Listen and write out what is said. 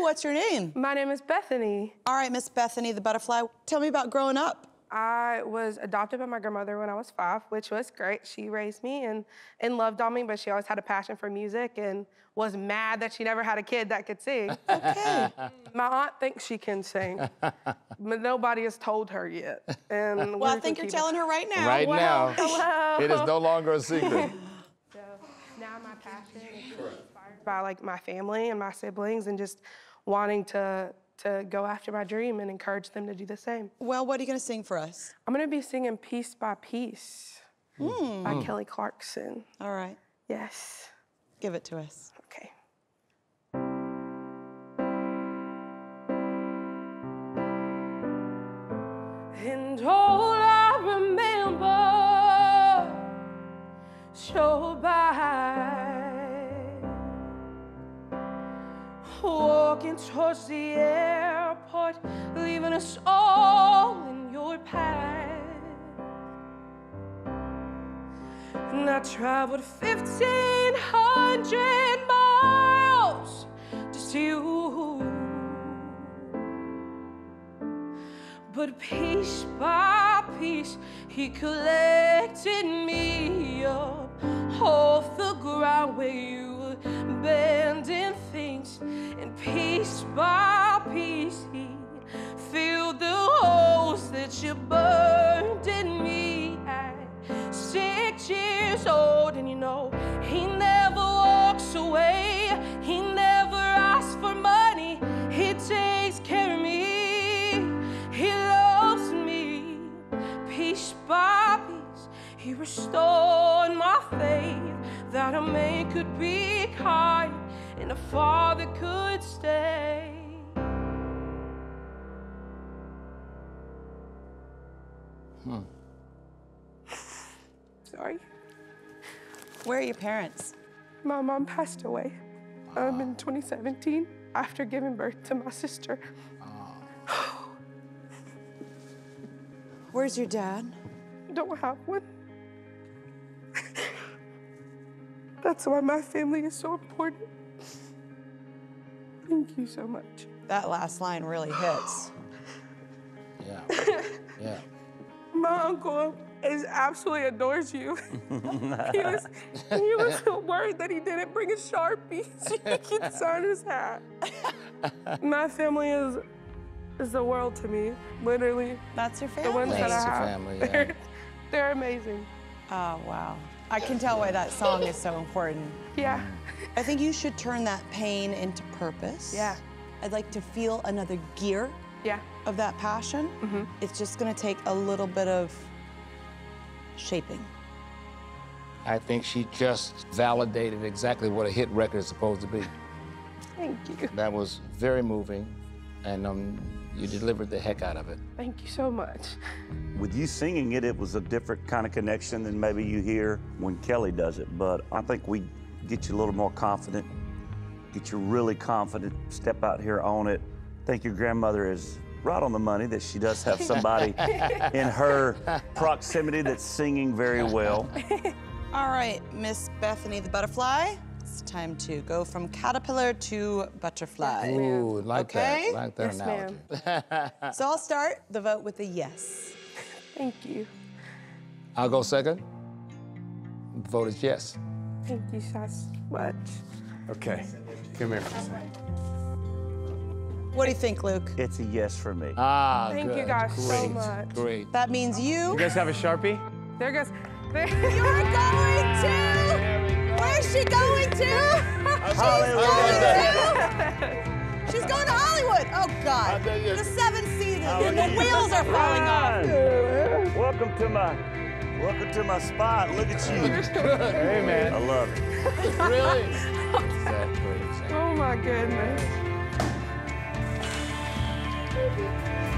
what's your name? My name is Bethany. All right, Miss Bethany the Butterfly, tell me about growing up. I was adopted by my grandmother when I was 5, which was great. She raised me and loved on me, but she always had a passion for music and was mad that she never had a kid that could sing. Okay. My aunt thinks she can sing, but nobody has told her yet. And well, I think you're telling her right now. Right now. Hello. It is no longer a secret. So now my passion is inspired by like my family and my siblings and just wanting to go after my dream and encourage them to do the same. Well, what are you gonna sing for us? I'm gonna be singing Piece by Piece by Kelly Clarkson. All right. Yes. Give it to us. Okay. And all I remember showed by walking towards the airport, leaving us all in your path. And I traveled 1,500 miles to see you. But piece by piece, he collected me up off the ground where you were bending things. And piece by piece, he filled the holes that you burned in me at 6 years old. And you know, he never walks away. He never asks for money. He takes care of me. He loves me. Piece by piece, he restored my faith that a man could be kind and a father could stay. Sorry. Where are your parents? My mom passed away in 2017 after giving birth to my sister. Where's your dad? Don't have one. That's why my family is so important. Thank you so much. That last line really hits. Yeah. Yeah. My uncle absolutely adores you. he was so worried that he didn't bring a Sharpie so he could sign his hat. My family is the world to me, literally. That's your family. The ones that I That's your have. family, yeah. They're amazing. Oh, wow. I can tell why that song is so important. Yeah. I think you should turn that pain into purpose. Yeah. I'd like to feel another gear Yeah. of that passion. It's just gonna take a little bit of shaping. I think she just validated exactly what a hit record is supposed to be. Thank you. That was very moving, and you delivered the heck out of it. Thank you so much. With you singing it, it was a different kind of connection than maybe you hear when Kelly does it. But I think we get you a little more confident, get you really confident, step out here on it. I think your grandmother is right on the money that she does have somebody in her proximity that's singing very well. All right, Miss Bethany the Butterfly, it's time to go from caterpillar to butterfly. Ooh, like Okay? that. Like that Yes, analogy. So I'll start the vote with a yes. Thank you. I'll go second. The vote is yes. Thank you so much. Okay, come here. What do you think, Luke? It's a yes for me. Ah, Thank good. you guys so Great. much. Great. That means You you. guys have a Sharpie? There goes. You're going to. Where's she going to? She's going to Hollywood. Oh God. The 7th season. The wheels are falling off. Welcome to my spot. Look at you. Hey, man. I love it. Really? Exactly. Oh my goodness.